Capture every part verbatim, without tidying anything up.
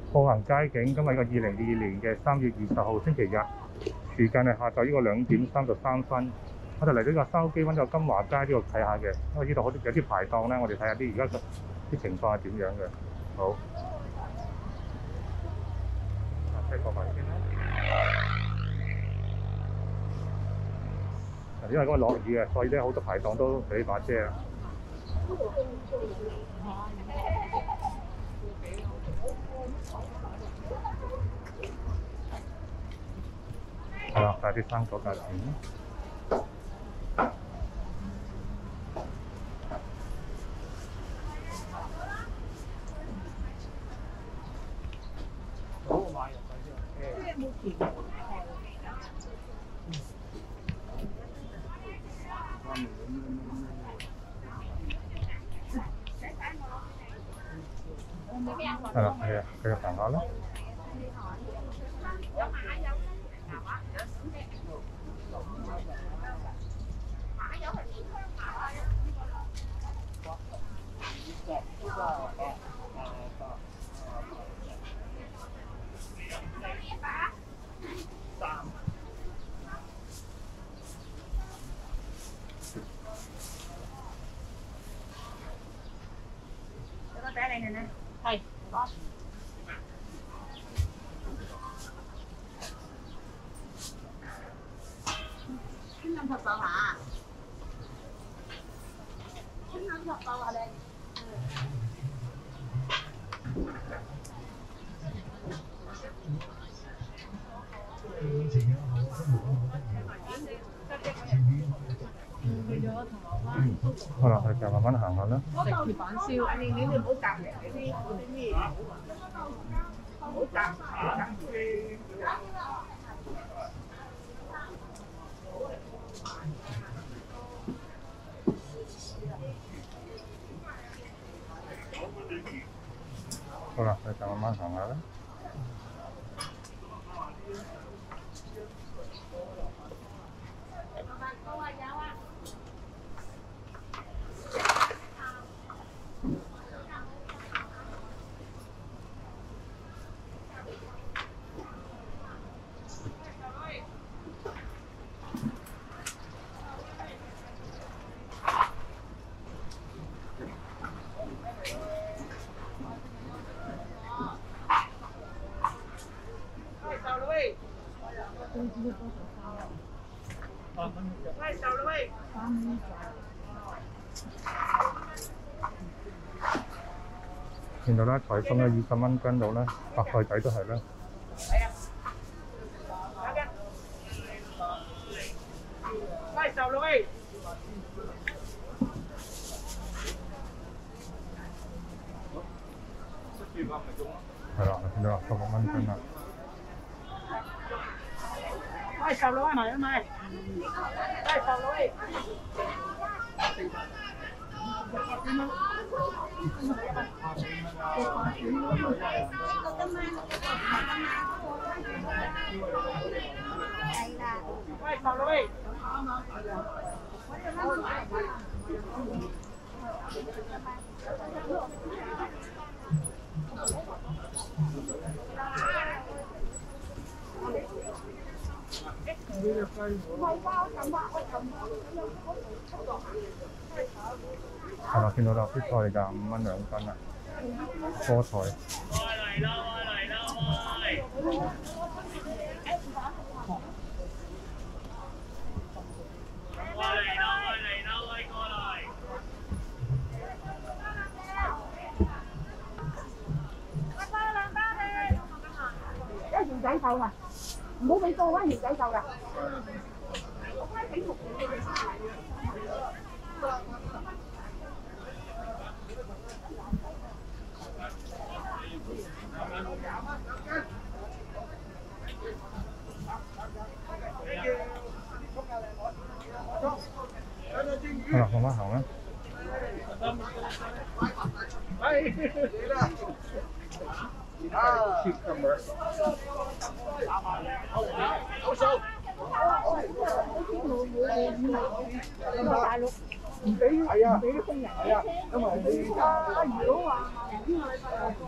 步行街景，今日個二零二二年嘅三月二十號星期日，時間係下晝呢個兩點三十三分。我哋嚟到呢個筲箕灣個金華街呢度睇下嘅，因為呢度好有啲排檔咧，我哋睇下啲而家啲情況係點樣嘅。好，車過埋先啦。因為嗰個落雨嘅，所以咧好多排檔都俾把遮啊。係啦，睇啲生果價錢。係啦，係啊，繼續行下啦。 有個仔你哋咧？係。千兩十包嚇？千兩十包啊你？ 好啦，我哋就慢慢行下啦。 食鐵板燒，你你哋唔好夾嚟嗰啲嗰啲咩，唔好夾夾住。 好啦，我哋就慢慢行下啦。見到啦，菜心咧二十蚊斤到啦，白菜仔都係啦。 快手啦喂！ 係啦，見到啦，十六蚊斤啦。 快手啦喂，買買！快手啦喂！快手啦喂！ 係啦，見到啦，啲菜廿五蚊兩斤啦，蔬菜。 嚟啦嚟啦喂！過嚟啦喂嚟啦喂過嚟！ 一條仔手啊！唔好俾多啊，條仔手㗎。 好啦，慢慢行啦。 啊，cucumber，好數。 大陸。 唔俾係啊，唔俾啲工人係啊，因為你啊，如果話邊個禮拜啊，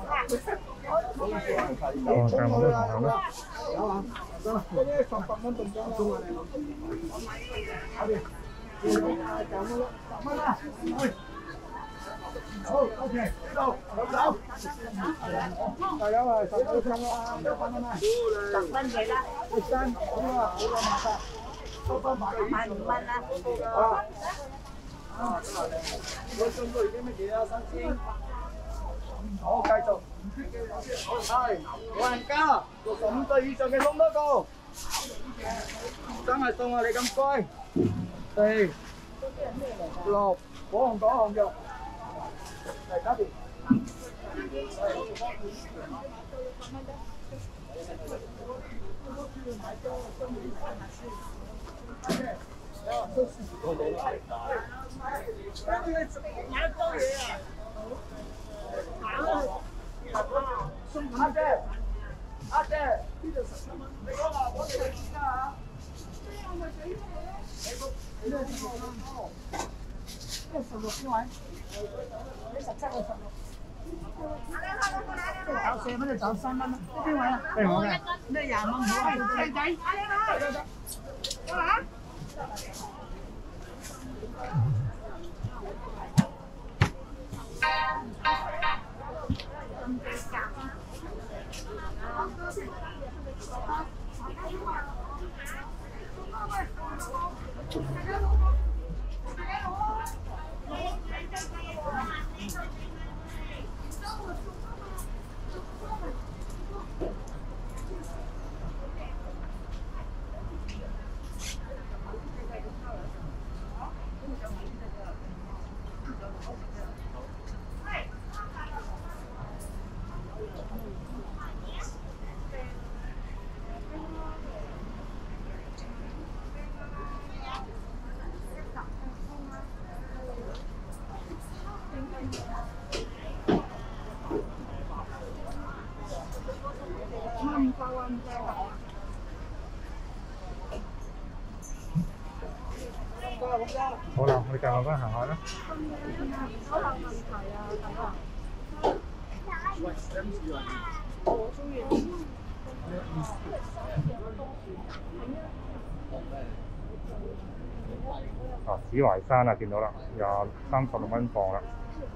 哦，計我都同行啦。 有啊，得啦，嗰啲十八蚊定咗中啊你攞。嗰邊，就咁啦，十蚊啦，喂。好 ，OK， 到，咁走。大家啊，十蚊張啦，十蚊啦， 十蚊幾啦？ 十三，好啦，好啦，麻煩。收翻埋你。 萬五蚊啦。 啊。啊，我送到已經乜嘢啊？新鮮。好，繼續。係，老人家，六十五歲以上嘅送多個。真係送啊！你咁乖。四、六，嗰行嗰行肉。嚟搞掂。阿姐，阿姐，呢度十三蚊，你講話我哋去而家嚇。我咪俾你咯。呢個十六蚊，呢個十六邊位？你十七個十六。即係找四蚊就找三蚊啦。呢邊位啊？係我嘅。咩廿蚊好啊？細仔，得得得。嚇？ 好啦，我哋繼續翻行下啦。 可能問題啊，大家。我中意。 啊，紫淮山啊，見到啦，廿三十六蚊磅啦。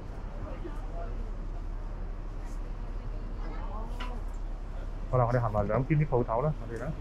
好啦，我哋行埋兩邊啲鋪頭啦，我哋咧。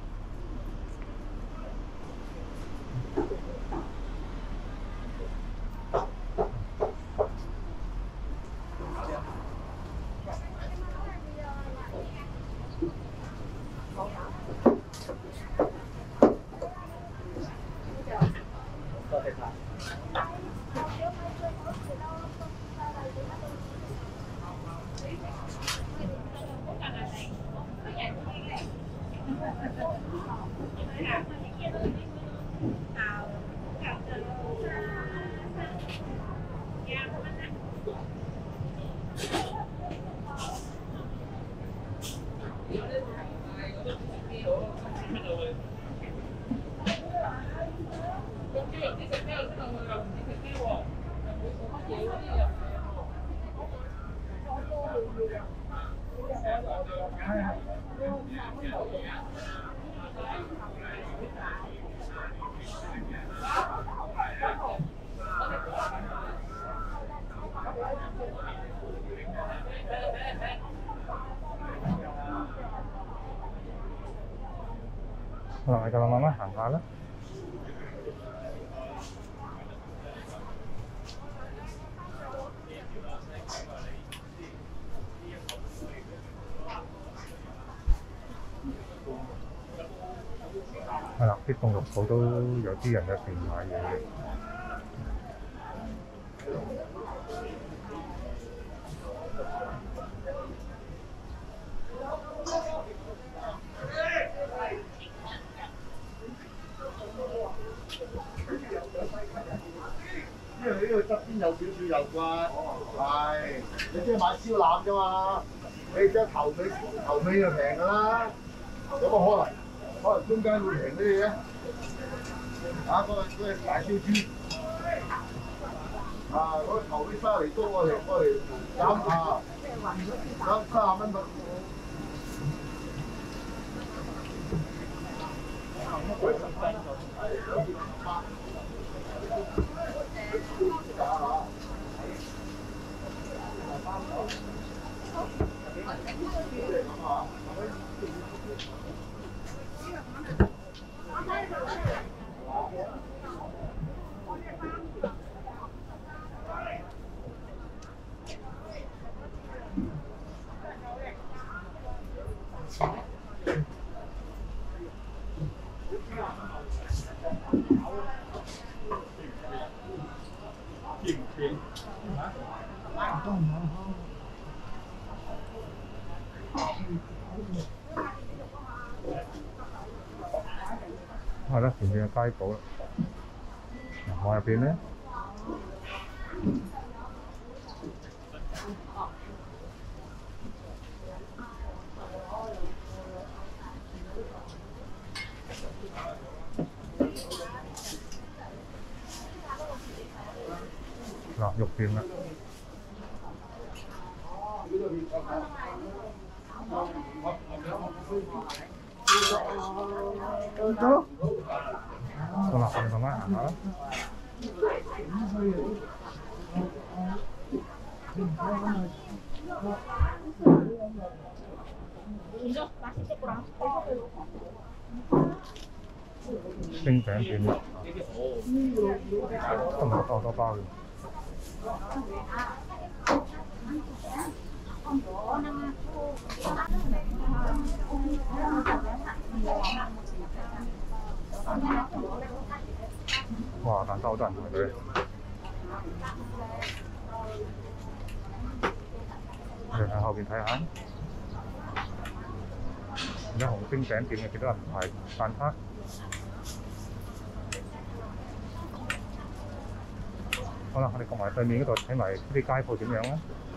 好啦，我哋就慢慢行下啦。係啦，啲凍肉鋪都有啲人入邊買嘢嘅。 因為呢度側邊有少少油骨，係你即係買燒腩啫嘛，你即係頭尾頭尾就平㗎啦，有冇可能？可能中間會平啲嘅，啊嗰個嗰個大燒豬， 啊，嗰個頭啲沙梨糕我哋我哋減下，減三十蚊蚊。 係啦，前面嘅街寶啦。我入邊咧，嗱肉店啦。好啦，我哋慢慢行下啦。冰餅店，今日多多包嘅。哇！但係好多人排隊。我哋喺後邊睇下，而家紅冰餅店嘅幾多人排飯卡？好啦，我哋過埋對面嗰度睇埋啲街鋪點樣啦。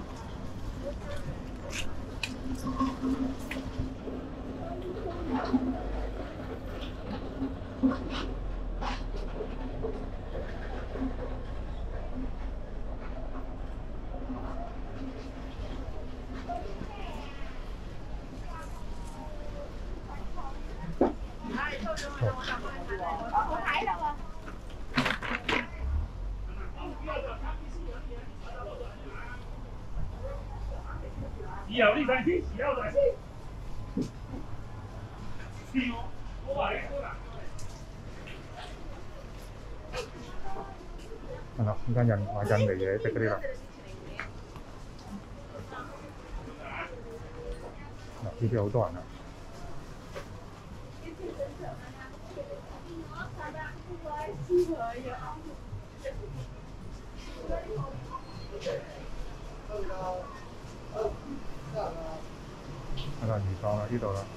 豉油呢份先，豉油嚟先。豉我話你好難。 係啦，呢間印賣印尼嘢食嗰啲啦。嗱，呢啲好多人啊！係啦，魚檔啦，呢度啦。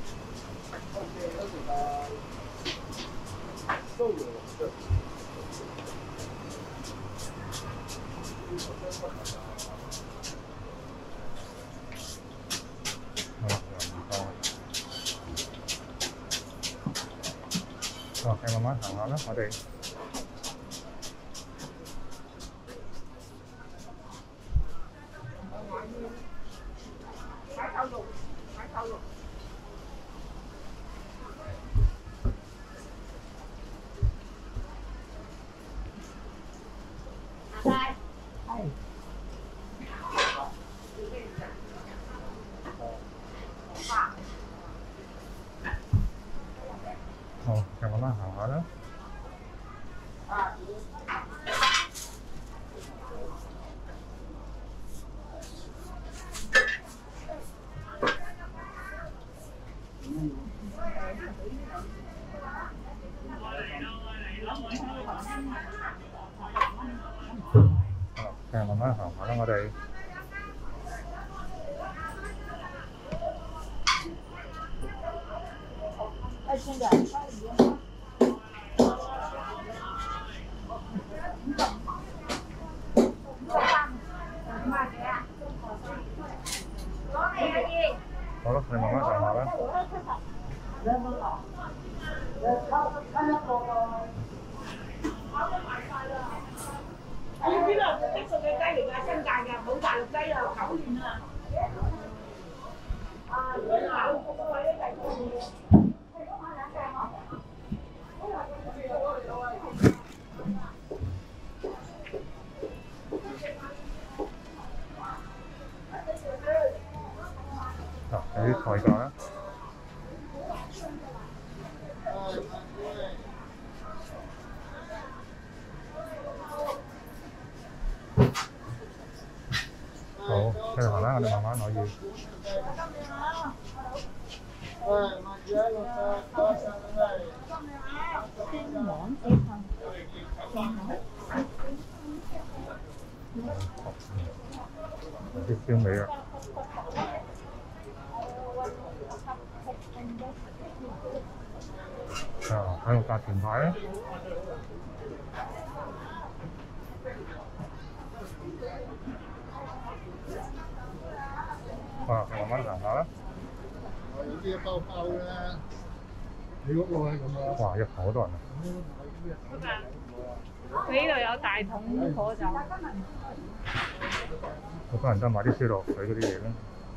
好啦，魚檔啦。哦，你慢慢行下啦，我哋。好，就慢慢行下啦。好，就慢慢行下啦，我哋。 哎，兄弟， 好啦，你慢慢行下啦。 哎，邊度？ 質素嘅雞嚟㗎，新界㗎，冇大陸雞啊，九年啊。啊，嗰個個位咧就係嗰個。 嗱，有啲菜價啦。好，繼續行啦，我哋慢慢可以。啲燒味啊！啊，睇個價錢牌啊！啊，慢慢行下啦。 有啲一包包嘅，你嗰個係咁啊？ 哇！一好多人啊！ 佢呢度有大桶火酒。 好多人都買啲消毒水嗰啲嘢啦。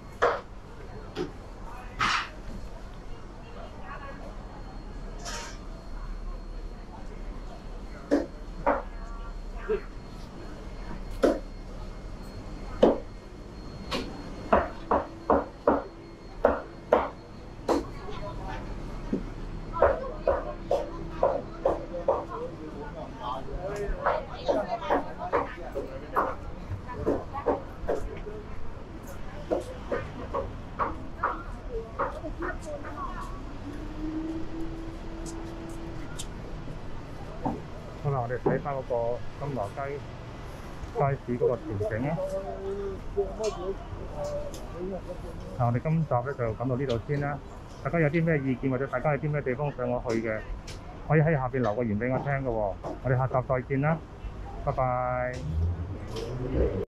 好啦，我哋睇翻嗰個金華街街市嗰個調整啊！嗱，我哋今集咧就講到呢度先啦。大家有啲咩意見或者大家有啲咩地方想我去嘅，可以喺下邊留個言俾我聽嘅喎。我哋下集再見啦，拜拜。